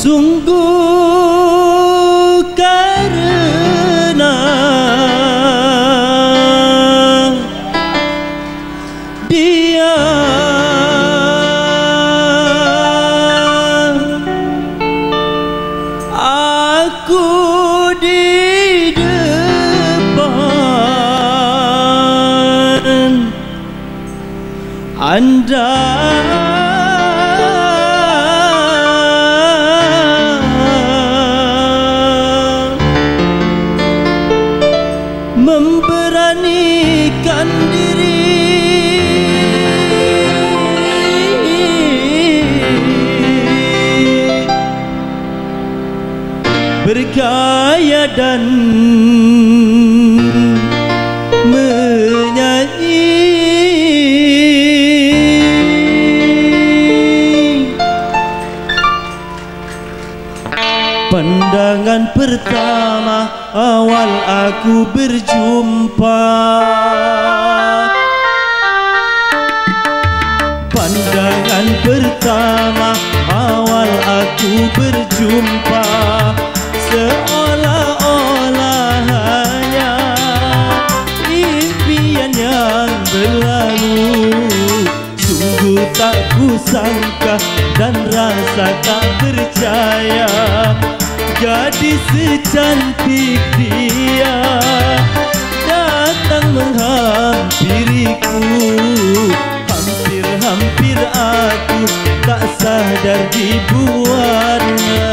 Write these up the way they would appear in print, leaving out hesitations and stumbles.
Sungguh karena dia aku di depan Anda memberanikan diri bergaya dan menyanyi. Pandangan pertama awal aku berjumpa, pandangan pertama awal aku berjumpa, seolah-olah hanya impian yang berlalu. Sungguh tak kusangka dan rasa tak percaya, gadis secantik dia datang menghampiriku. Hampir-hampir aku tak sadar dibuatnya.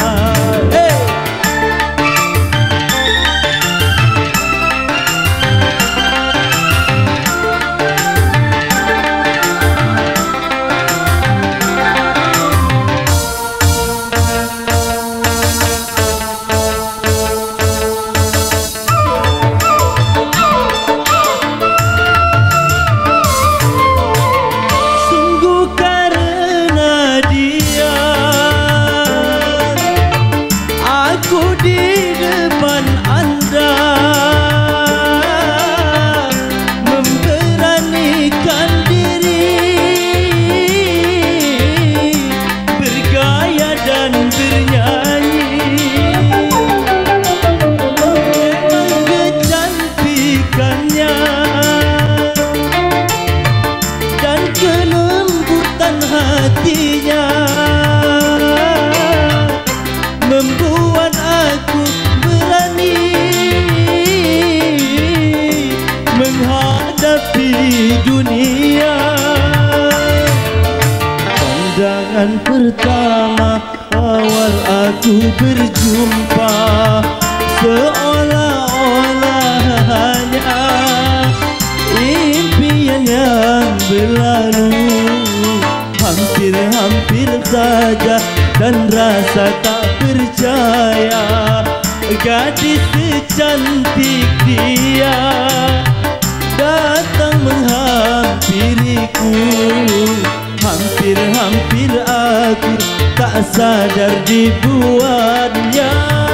Membuat aku berani menghadapi dunia. Pandangan pertama awal aku berjumpa, seolah-olah hanya impian yang berlalu. Hampir-hampir saja dan rasa tak percaya, gadis secantik dia datang menghampiriku. Hampir-hampir aku tak sadar dibuatnya.